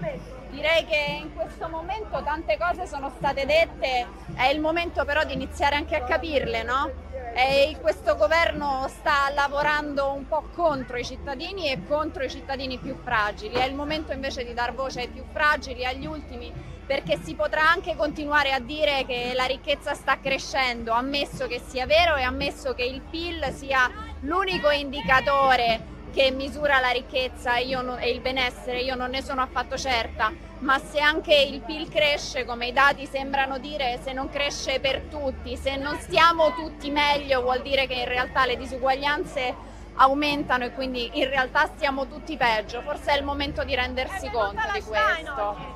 Direi che in questo momento tante cose sono state dette, è il momento però di iniziare anche a capirle, no? E questo governo sta lavorando un po' contro i cittadini e contro i cittadini più fragili. È il momento invece di dar voce ai più fragili, agli ultimi, perché si potrà anche continuare a dire che la ricchezza sta crescendo, ammesso che sia vero e ammesso che il PIL sia l'unico indicatore che misura la ricchezza e il benessere. Io non ne sono affatto certa, ma se anche il PIL cresce, come i dati sembrano dire, se non cresce per tutti, se non stiamo tutti meglio, vuol dire che in realtà le disuguaglianze aumentano e quindi in realtà stiamo tutti peggio. Forse è il momento di rendersi conto di questo.